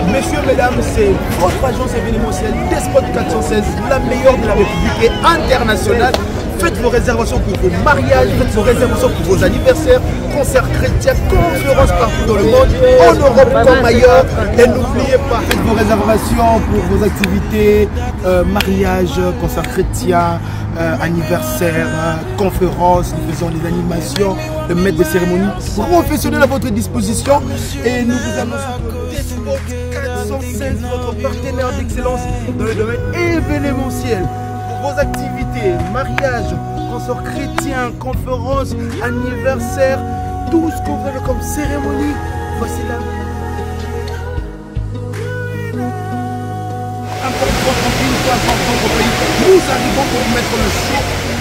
Messieurs, mesdames, c'est votre agence événementielle Despot 416, la meilleure de la République et internationale. Faites vos réservations pour vos mariages, faites vos réservations pour vos anniversaires, concerts chrétiens, conférences partout dans le monde, en Europe comme ailleurs. Et n'oubliez pas, faites vos réservations pour vos activités, mariages, concerts chrétiens, anniversaires, conférences. Nous faisons des animations, le maître de cérémonie professionnel à votre disposition. Et nous vous annonçons que Despot 416, votre partenaire d'excellence dans le domaine événementiel. Pour vos activités, mariages, concerts chrétiens, conférences, anniversaires, tout ce qu'on veut comme cérémonie, voici là. Encore une fois, tranquille, peu importe votre pays, nous arrivons pour vous mettre le show